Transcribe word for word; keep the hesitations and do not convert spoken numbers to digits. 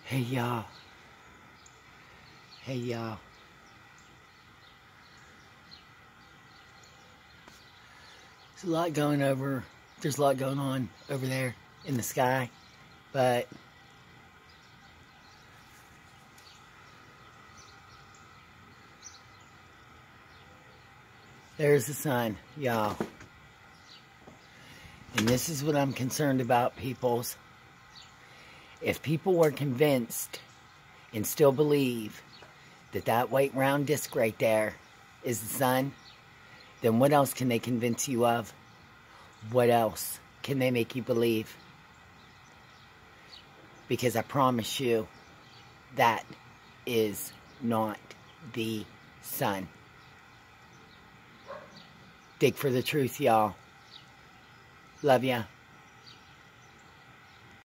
Hey y'all. Hey y'all. There's a lot going over, there's a lot going on over there in the sky, but there's the sun, y'all. And this is what I'm concerned about, peoples. If people were convinced and still believe that that white round disc right there is the sun, then what else can they convince you of? What else can they make you believe? Because I promise you, that is not the sun. Dig for the truth, y'all. Love ya.